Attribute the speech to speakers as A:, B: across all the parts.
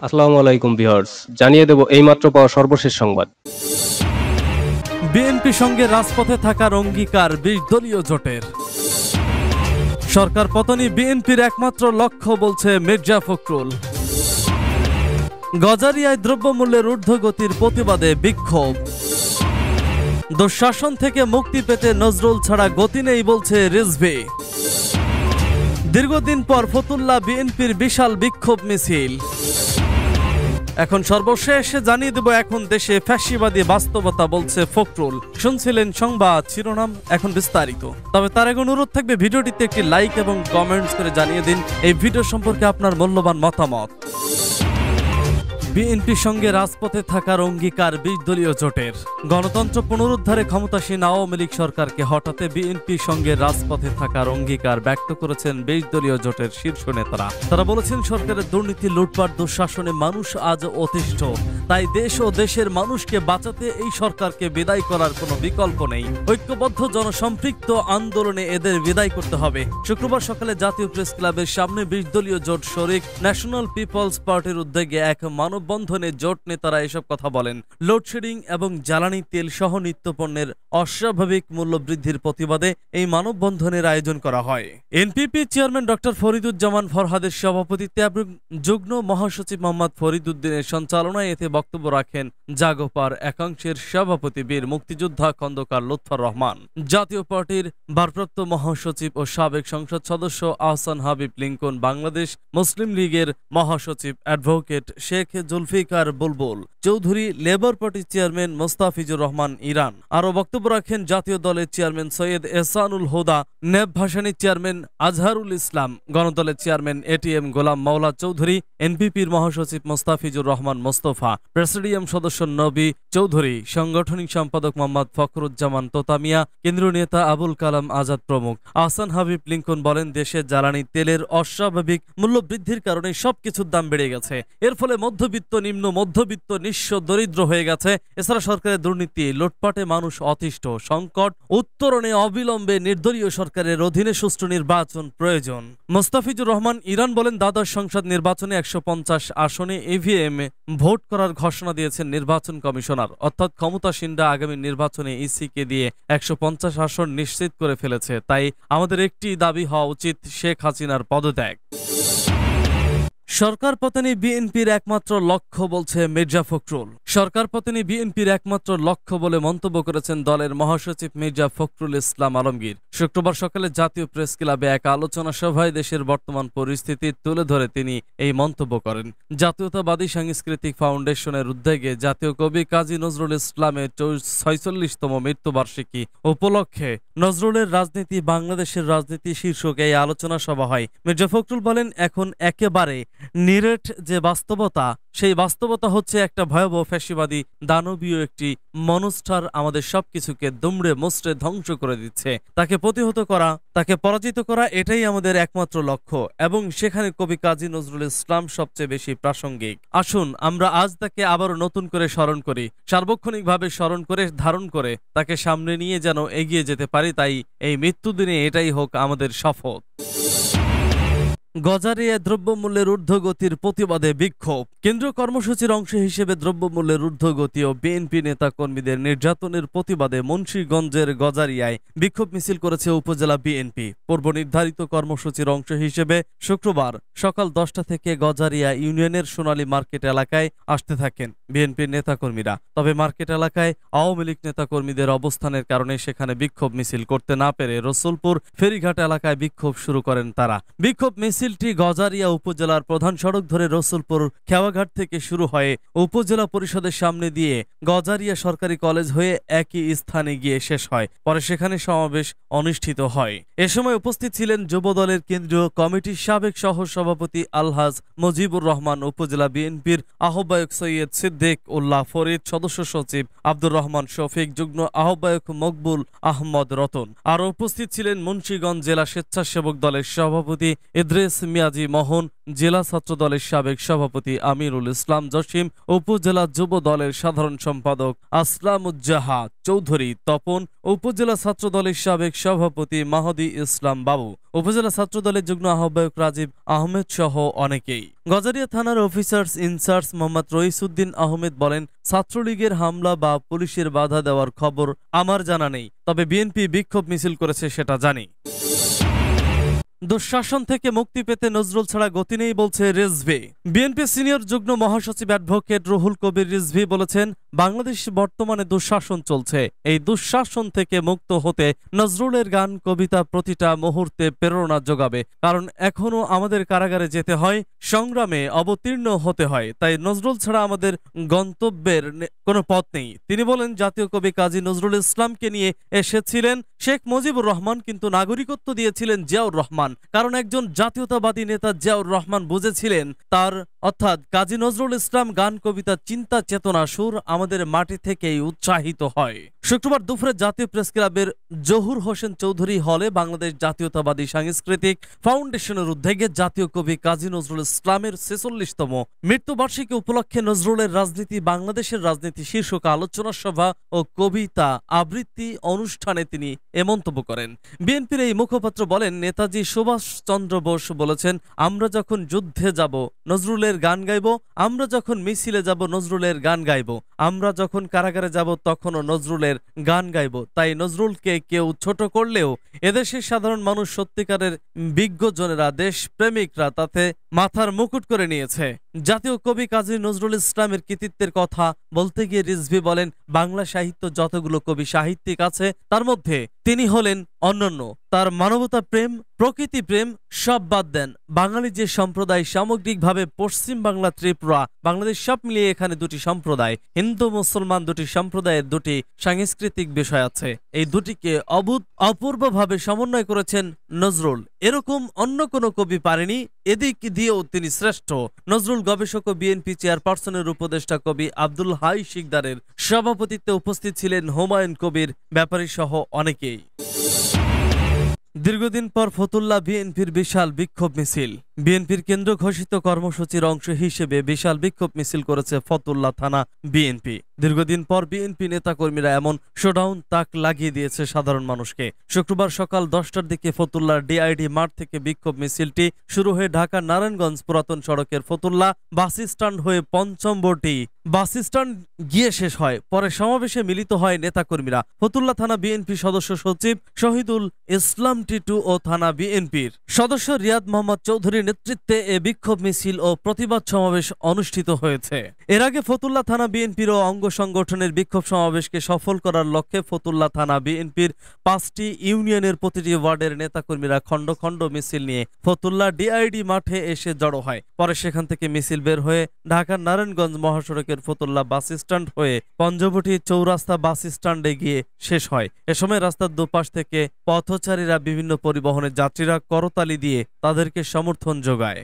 A: আসসালামু আলাইকুম ভিউয়ার্স, জানিয়ে দেব এইমাত্র পাওয়া সর্বশেষ সংবাদ।
B: বিএনপি সঙ্গে রাজপথে থাকার অঙ্গীকার ২০ দলীয় জোটের। সরকার পতনই বিএনপির একমাত্র লক্ষ্য বলছে মির্জা ফখরুল। গজারিয়ায় দ্রব্যমূল্যের ঊর্ধ্বগতির প্রতিবাদে বিক্ষোভ। দুঃশাসন থেকে মুক্তি পেতে নজরুল ছাড়া গতি নেই বলছে রিজভী। দীর্ঘদিন পর ফতুল্লা বিএনপির বিশাল বিক্ষোভ মিছিল। এখন সর্বশেষ জানিয়ে দেব এখন দেশে ফ্যাসিবাদী বাস্তবতা বলছে ফখরুল। শুনছিলেন সংবাদ শিরোনাম, এখন বিস্তারিত। তবে তার আগে অনুরোধ থাকবে ভিডিওটিতে একটি লাইক এবং কমেন্টস করে জানিয়ে দিন এই ভিডিও সম্পর্কে আপনার মূল্যবান মতামত। বিএনপির সঙ্গে রাজপথে থাকার অঙ্গীকার ২০ দলীয় জোটের। গণতন্ত্র পুনরুদ্ধারে ক্ষমতাসীন আওয়ামী লীগ সরকারকে হটাতে বিএনপির সঙ্গে রাজপথে থাকার অঙ্গীকার ব্যক্ত করেছেন ২০ দলীয় জোটের শীর্ষ নেতারা। তারা বলেছেন, সরকারের দুর্নীতি, লুটপাট, দুঃশাসনে মানুষ আজ অতিষ্ঠ। তাই দেশ ও দেশের মানুষকে বাঁচাতে এই সরকারকে বিদায় করার কোনো বিকল্প নেই। ঐক্যবদ্ধ জনসম্পৃক্ত আন্দোলনে এদের বিদায় করতে হবে। শুক্রবার সকালে জাতীয় প্রেস ক্লাবের সামনে ২০ দলীয় জোট শরিক ন্যাশনাল পিপলস পার্টির উদ্যোগে এক মানববন্ধনে জোট নেতারা এসব কথা বলেন। লোডশেডিং এবং জ্বালানি তেল সহ নিত্যপণ্যের অস্বাভাবিক মূল্য বৃদ্ধির প্রতিবাদে এই মানববন্ধনের আয়োজন করা হয়। এনপিপি চেয়ারম্যান ডক্টর ফরিদুজ্জামান ফরহাদের সভাপতিত্বে এবং যুগ্ম মহাসচিব মোহাম্মদ ফরিদউদ্দিনের সঞ্চালনায় এতে বক্তব্য রাখেন জাগোপার একাংশের সভাপতি বীর মুক্তিযোদ্ধা খন্দকার লুৎফর রহমান, জাতীয় পার্টির ভারপ্রাপ্ত মহাসচিব ও সাবেক সংসদ সদস্য আহসান হাবিব লিঙ্কন, বাংলাদেশ মুসলিম লীগের মহাসচিব অ্যাডভোকেট শেখ জুলফিকার বুলবুল চৌধুরী, লেবার পার্টির চেয়ারম্যান মোস্তাফিজুর রহমান ইরান। আরও বক্তব্য রাখেন জাতীয় দলের চেয়ারম্যান সৈয়দ এহসানুল হুদা, নেব ভাসানীর চেয়ারম্যান আজহারুল ইসলাম, গণদলের চেয়ারম্যান এটিএম গোলাম মাওলা চৌধুরী, এনপিপির মহাসচিব মোস্তাফিজুর রহমান মোস্তফা, প্রেসিডিয়াম সদস্য নবী চৌধুরী, সাংগঠনিক সম্পাদক মোহাম্মদ ফখরুজ্জামান তোতামিয়া, কেন্দ্রীয় নেতা আবুল কালাম আজাদ প্রমুখ। আহসান হাবিব লিঙ্কন বলেন, দেশে জ্বালানি তেলের অস্বাভাবিক মূল্য বৃদ্ধির কারণে সবকিছুর দাম বেড়ে গেছে। এর ফলে মধ্যবিত্ত, নিম্ন মধ্যবিত্ত, নিঃস্ব, দরিদ্র হয়ে গেছে। এছাড়া সরকারের দুর্নীতি, লুটপাটে মানুষ অতিষ্ঠ। সংকট উত্তরণে অবিলম্বে নির্দলীয় সরকারের অধীনে সুষ্ঠু নির্বাচন প্রয়োজন। মোস্তাফিজুর রহমান ইরান বলেন, দ্বাদশ সংসদ নির্বাচনে ১৫০ আসনে ইভিএম ভোট করার ঘোষণা দিয়েছেন নির্বাচন কমিশনার। অর্থাৎ ক্ষমতাসীনরা আগামী নির্বাচনে ইসিকে দিয়ে ১৫০ আসন নিশ্চিত করে ফেলেছে। তাই আমাদের একটি দাবি হওয়া উচিত, শেখ হাসিনার পদত্যাগ। সরকার পতনে বিএনপির একমাত্র লক্ষ্য বলছে মির্জা ফখরুল। সরকার পতনে বিএনপির একমাত্র লক্ষ্য বলে মন্তব্য করেছেন দলের মহাসচিব মির্জা ফখরুল ইসলাম আলমগীর। শুক্রবার সকালে জাতীয় প্রেস ক্লাবে এক আলোচনা সভায় দেশের বর্তমান পরিস্থিতি তুলে ধরে তিনি এই মন্তব্য করেন। জাতীয়তাবাদী সাংস্কৃতিক ফাউন্ডেশনের উদ্যোগে জাতীয় কবি কাজী নজরুল ইসলামের ৪৬তম মৃত্যুবার্ষিকী উপলক্ষে নজরুলের রাজনীতি, বাংলাদেশের রাজনীতি শীর্ষক এই আলোচনা সভা হয়। মির্জা ফখরুল বলেন, এখন একেবারে নিরেট যে বাস্তবতা, সেই বাস্তবতা হচ্ছে একটা ভয়াবহ ফ্যাসিবাদী দানবীয় একটি মনস্টার আমাদের সবকিছুকে দুমড়ে মুচড়ে ধ্বংস করে দিচ্ছে। তাকে প্রতিহত করা, তাকে পরাজিত করা, এটাই আমাদের একমাত্র লক্ষ্য এবং সেখানে কবি কাজী নজরুল ইসলাম সবচেয়ে বেশি প্রাসঙ্গিক। আসুন আমরা আজ তাকে আবারও নতুন করে স্মরণ করি, সার্বক্ষণিকভাবে স্মরণ করে, ধারণ করে তাকে সামনে নিয়ে যেন এগিয়ে যেতে পারি। তাই এই মৃত্যুদিনে এটাই হোক আমাদের শপথ। গজারিয়ায় দ্রব্যমূল্যের ঊর্ধ্বগতির প্রতিবাদে বিক্ষোভ। কেন্দ্রীয় কর্মসূচির অংশ হিসেবে দ্রব্যমূল্যের ঊর্ধ্বগতি ও বিএনপি নেতা কর্মীদের নির্যাতনের প্রতিবাদে মুন্সিগঞ্জের গজারিয়ায় বিক্ষোভ মিছিল করেছে উপজেলা বিএনপি। পূর্ব নির্ধারিত কর্মসূচির অংশ হিসেবে শুক্রবার সকাল ১০টা থেকে গজারিয়া ইউনিয়নের সোনালী মার্কেট এলাকায় আসতে থাকেন বিএনপির নেতাকর্মীরা। তবে মার্কেট এলাকায় আওয়ামী লীগ নেতাকর্মীদের অবস্থানের কারণে সেখানে বিক্ষোভ মিছিল করতে না পেরে রসুলপুর ফেরিঘাট এলাকায় বিক্ষোভ শুরু করেন তারা। বিক্ষোভ মিছিলটি গজারিয়া উপজেলার প্রধান সড়ক ধরে রসুলপুর খেওয়াঘাট থেকে শুরু হয়ে উপজেলা পরিষদের সামনে দিয়ে গজারিয়া সরকারি কলেজ হয়ে একই স্থানে গিয়ে শেষ হয়। পরে সেখানে সমাবেশ অনুষ্ঠিত হয়। এ সময় উপস্থিত ছিলেন যুবদলের কেন্দ্রীয় কমিটির সাবেক সহ সভাপতি আলহাজ মুজিবুর রহমান, উপজেলা বিএনপির আহ্বায়ক সৈয়দ সিদ্দিক উল্লাহ ফরিদ, সদস্য সচিব আব্দুর রহমান শফিক, যুগ্ম আহ্বায়ক মকবুল আহমদ রতন। আর উপস্থিত ছিলেন মুন্সিগঞ্জ জেলা স্বেচ্ছাসেবক দলের সভাপতি ইদ্রিস মিয়াজি মোহন, জেলা ছাত্র দলের সাবেক সভাপতি আমিরুল ইসলাম জসিম, উপজেলা যুব দলের সাধারণ সম্পাদক আসলামুজ্জাহা চৌধুরী তপন, উপজেলা ছাত্র দলের সাবেক সভাপতি মাহদি ইসলাম বাবু, উপজেলা ছাত্র দলের যুগ্ম আহ্বায়ক রাজীব আহমেদ সহ অনেকেই। গজারিয়া থানার অফিসার্স ইনচার্জ মোহাম্মদ রইসুদ্দিন আহমেদ বলেন, ছাত্রলীগের হামলা বা পুলিশের বাধা দেওয়ার খবর আমার জানা নেই, তবে বিএনপি বিক্ষোভ মিছিল করেছে সেটা জানি। দুঃশাসন থেকে মুক্তি পেতে নজরুল ছাড়া গতি নেই বলছে রিজভী। বিএনপি সিনিয়র যুগ্ম মহাসচিব অ্যাডভোকেট রুহুল কবির রিজভী বলেছেন, বাংলাদেশ বর্তমানে দুঃশাসন চলছে। এই দুঃশাসন থেকে মুক্ত হতে নজরুলের গান কবিতা প্রতিটা মুহূর্তে প্রেরণা যোগাবে, কারণ এখনো আমাদের কারাগারে যেতে হয়, সংগ্রামে অবতীর্ণ হতে হয়, তাই নজরুল ছাড়া আমাদের গন্তব্যের কোনো পথ নেই। তিনি বলেন, জাতীয় কবি কাজী নজরুল ইসলামকে নিয়ে এসেছিলেন শেখ মুজিবুর রহমান, কিন্তু নাগরিকত্ব দিয়েছিলেন জিয়াউর রহমান, কারণ একজন জাতীয়তাবাদী নেতা জিয়াউর রহমান বুঝেছিলেন তার অর্থাৎ কাজী নজরুল ইসলাম গান কবিতা চিন্তা চেতনা সুর আমাদের মাটি থেকেই উৎসাহিত হয়। শুক্রবার দুপুরে জাতীয় প্রেস ক্লাবের জহুর হোসেন চৌধুরী হলে বাংলাদেশ জাতীয়তাবাদী সাংস্কৃতিক ফাউন্ডেশনের উদ্যোগে জাতীয় কবি কাজী নজরুল ইসলামের ৪৬তম মৃত্যুবার্ষিকী উপলক্ষে নজরুলের রাজনীতি বাংলাদেশের রাজনীতি শীর্ষক আলোচনা সভা ও কবিতা আবৃত্তি অনুষ্ঠানে তিনি এ মন্তব্য করেন। বিএনপির এই মুখপাত্র বলেন, নেতাজি সুভাষ চন্দ্র বোস বলেছেন, আমরা যখন যুদ্ধে যাব নজরুলের গান গাইব, আমরা যখন মিছিলে যাব নজরুলের গান গাইব, আমরা যখন কারাগারে যাব তখনও নজরুলের গান গাইব। তাই নজরুলকে কেউ ছোট করলেও এদেশের সাধারণ মানুষ সত্যিকারের বিজ্ঞজনেরা দেশ প্রেমিকরা তাতে মাথার মুকুট করে নিয়েছে। জাতীয় কবি কাজী নজরুল ইসলামের কৃতিত্বের কথা বলতে গিয়ে রিজভী বলেন, বাংলা সাহিত্য যতগুলো কবি সাহিত্যিক আছে তার মধ্যে তিনি হলেন অনন্য। তার মানবতা প্রেম প্রকৃতি প্রেম সব বাদ দেন, বাঙালি যে সম্প্রদায় সামগ্রিকভাবে পশ্চিম বাংলা ত্রিপুরা বাংলাদেশ সব মিলিয়ে এখানে দুটি সম্প্রদায়, হিন্দু মুসলমান দুটি সম্প্রদায়ের দুটি সাংস্কৃতিক বিষয় আছে, এই দুটিকে অপূর্বভাবে সমন্বয় করেছেন নজরুল। এরকম অন্য কোনো কবি পারেনি, এদিক দিয়েও তিনি শ্রেষ্ঠ। নজরুল গবেষক ও বিএনপি চেয়ারপারসনের উপদেষ্টা কবি আব্দুল হাই শিকদারের সভাপতিত্বে উপস্থিত ছিলেন হুমায়ুন কবির ব্যাপারী সহ অনেকেই। দীর্ঘদিন পর ফতুল্লা বিএনপির বিশাল বিক্ষোভ মিছিল। বিএনপির কেন্দ্র ঘোষিত কর্মসূচির অংশ হিসেবে বিশাল বিক্ষোভ মিছিল করেছে ফতুল্লা থানা বিএনপি। দীর্ঘদিন পর বিএনপি নেতাকর্মীরা এমন শোডাউন তাক লাগিয়ে দিয়েছে সাধারণ মানুষকে। শুক্রবার সকাল 10টার দিকে ফতুল্লার ডিআইডি মাঠ থেকে বিক্ষোভ মিছিলটি শুরু হয়ে ঢাকা নারায়ণগঞ্জ পুরাতন সড়কের ফতুল্লা বাস স্ট্যান্ড হয়ে পঞ্চমবটি বাস স্ট্যান্ড গিয়ে শেষ হয়। পরে সমাবেশে মিলিত হয় নেতাকর্মীরা। ফতুল্লা থানা বিএনপি সদস্য সচিব শহীদুল ইসলাম টিটু ও থানা বিএনপির সদস্য রিয়াদ মোহাম্মদ চৌধুরীর নেতৃত্বে এ বিক্ষোভ মিছিল ও প্রতিবাদ সমাবেশ অনুষ্ঠিত হয়েছে। এর আগে ফতুল্লা থানা বিএনপির ও অঙ্গ সংগঠনের বিক্ষোভ সমাবেশকে সফল করার লক্ষ্যে ফতুল্লা থানা বিএনপির 5টি ইউনিয়নের প্রতিটি ওয়ার্ডের নেতাকর্মীরা খণ্ড খণ্ড মিছিল নিয়ে ফতুল্লা ডিআইডি মাঠে এসে জড়ো হয়। পরে সেখান থেকে মিছিল বের হয়ে ঢাকার নারায়ণগঞ্জ মহাসড়কের ফতুল্লা বাস স্ট্যান্ড হয়ে পঞ্চবটি চৌরাস্তা বাস স্ট্যান্ডে গিয়ে শেষ হয়। এ সময় রাস্তার দুপাশ থেকে পথচারীরা বিভিন্ন পরিবহনের যাত্রীরা করতালি দিয়ে তাদেরকে সমর্থন যোগায়।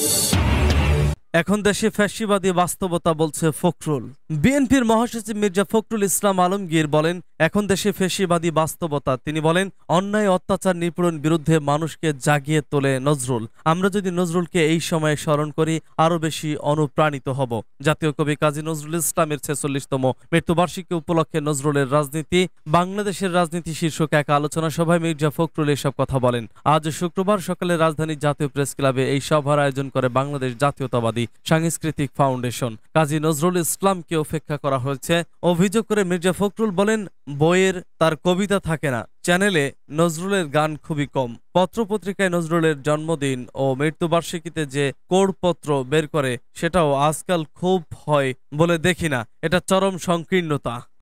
B: এখন দেশে ফ্যাসিবাদী বাস্তবতা বলছে ফখরুল। বিএনপির মহাসচিব মির্জা ফখরুল ইসলাম আলমগীর বলেন, এখন দেশে ফ্যাসিবাদী বাস্তবতা। তিনি বলেন, অন্যায় অত্যাচার নিপীড়ন বিরুদ্ধে মানুষকে জাগিয়ে তোলে নজরুল। আমরা যদি নজরুলকে এই সময়ে স্মরণ করি আরো বেশি অনুপ্রাণিত হব। জাতীয় কবি কাজী নজরুল ইসলামের 46তম মৃত্যুবার্ষিকী উপলক্ষে নজরুলের রাজনীতি বাংলাদেশের রাজনীতি শীর্ষক এক আলোচনা সভায় মির্জা ফখরুল এসব কথা বলেন। আজ শুক্রবার সকালে রাজধানীর জাতীয় প্রেস ক্লাবে এই সভার আয়োজন করে বাংলাদেশ জাতীয়তাবাদী সাংস্কৃতিক ফাউন্ডেশন। কাজী নজরুল ইসলামকে উপেক্ষা করা হয়েছে অভিযোগ করে মির্জা ফখরুল বলেন, বইয়ের তার কবিতা থাকে না, চ্যানেলে নজরুলের গান খুবই কম, পত্রপত্রিকায় নজরুলের জন্মদিন ও মৃত্যুবার্ষিকীতে যে কোড়পত্র বের করে সেটাও আজকাল খুব হয় বলে দেখি না, এটা চরম সংকীর্ণতা।